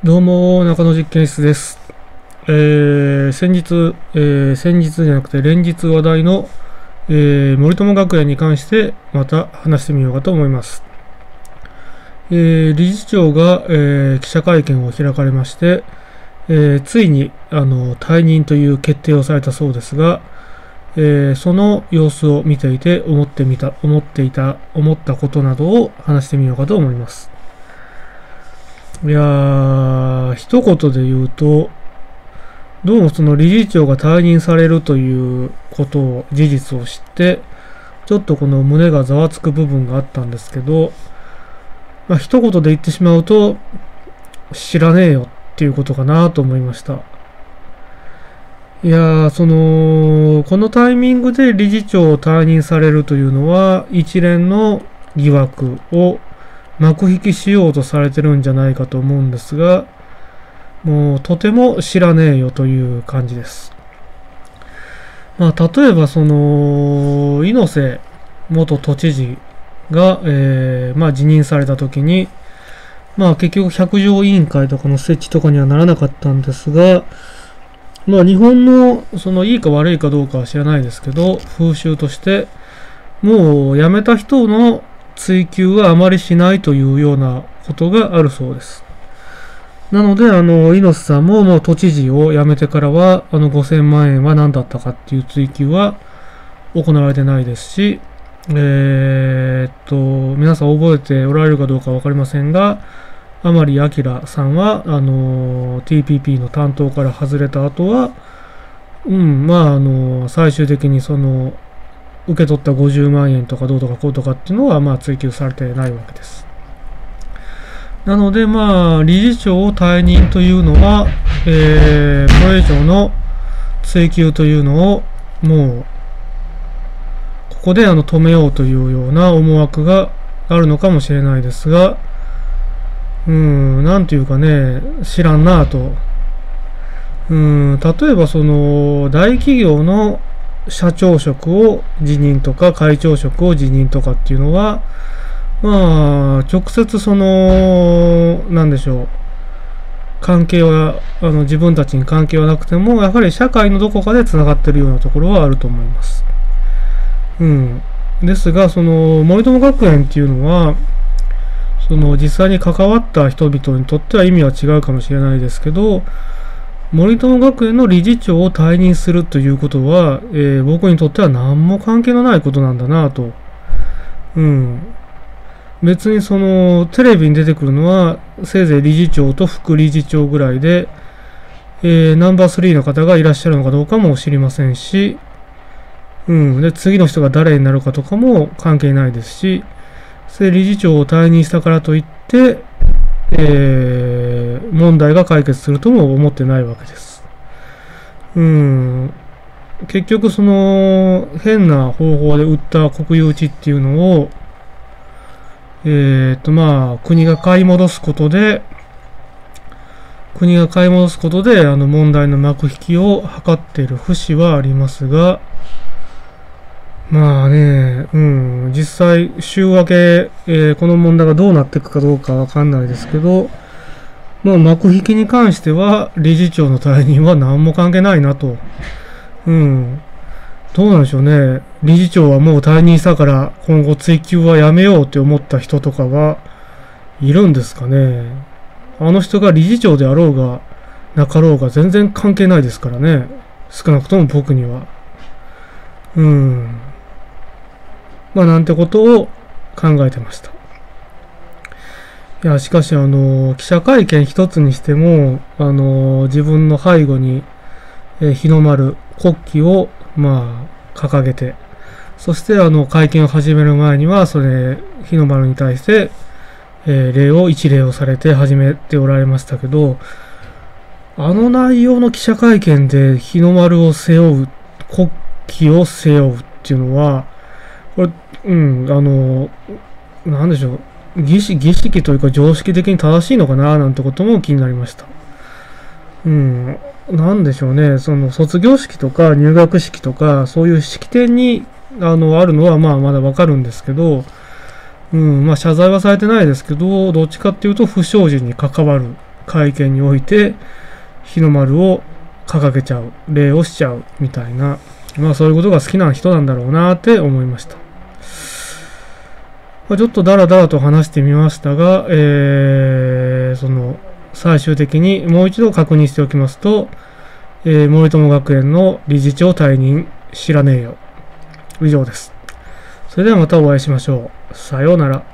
どうも、中野実験室です。先日じゃなくて連日話題の、森友学園に関してまた話してみようかと思います。理事長が、記者会見を開かれまして、ついに退任という決定をされたそうですが、その様子を見ていて思ったことなどを話してみようかと思います。いやー、一言で言うと、どうもその理事長が退任されるということを、事実を知って、ちょっとこの胸がざわつく部分があったんですけど、一言で言ってしまうと、知らねえよっていうことかなと思いました。いやー、このタイミングで理事長を退任されるというのは、一連の疑惑を幕引きしようとされてるんじゃないかと思うんですが、もうとても知らねえよという感じです。例えば猪瀬元都知事が、辞任された時に、結局百条委員会とかの設置とかにはならなかったんですが、日本のいいか悪いかどうかは知らないですけど、風習としてもう辞めた人の追及はあまりしないというようなことがあるそうです。なので、猪瀬さんももう都知事を辞めてからは、5000万円は何だったかっていう追及は行われてないですし、皆さん覚えておられるかどうかわかりませんが、甘利明さんは、TPP の担当から外れた後は、最終的に受け取った50万円とかどうとかこうとかっていうのは追及されてないわけです。なので理事長を退任というのは、これ以上の追及というのをもうここで止めようというような思惑があるのかもしれないですが、なんていうかね、知らんなぁと。例えば大企業の社長職を辞任とか会長職を辞任とかっていうのは、直接なんでしょう。関係は、自分たちに関係はなくても、やはり社会のどこかで繋がっているようなところはあると思います。ですが、森友学園っていうのは、実際に関わった人々にとっては意味は違うかもしれないですけど、森友学園の理事長を退任するということは、僕にとっては何も関係のないことなんだなと。別にテレビに出てくるのは、せいぜい理事長と副理事長ぐらいで、ナンバー3の方がいらっしゃるのかどうかも知りませんし、で、次の人が誰になるかとかも関係ないですし、理事長を退任したからといって、問題が解決するとも思ってないわけです。結局変な方法で売った国有地っていうのを、国が買い戻すことで、問題の幕引きを図っている節はありますが、実際、週明け、この問題がどうなっていくかどうかわかんないですけど、幕引きに関しては、理事長の退任は何も関係ないなと。どうなんでしょうね。理事長はもう退任したから、今後追及はやめようって思った人とかはいるんですかね。あの人が理事長であろうが、なかろうが全然関係ないですからね。少なくとも僕には。なんてことを考えてました。いや、しかし記者会見一つにしても、自分の背後に、日の丸、国旗を、掲げて、そして会見を始める前には、日の丸に対して、一礼をされて始めておられましたけど、内容の記者会見で日の丸を背負う、国旗を背負うっていうのは、これ、なんでしょう、儀式というか常識的に正しいのかな、なんてことも気になりました。なんでしょうね、卒業式とか入学式とか、そういう式典に、あるのはまだわかるんですけど、謝罪はされてないですけど、どっちかっていうと不祥事に関わる会見において日の丸を掲げちゃう、礼をしちゃうみたいな、そういうことが好きな人なんだろうなって思いました。ちょっとダラダラと話してみましたが、最終的にもう一度確認しておきますと、森友学園の理事長退任知らねえよ。以上です。それではまたお会いしましょう。さようなら。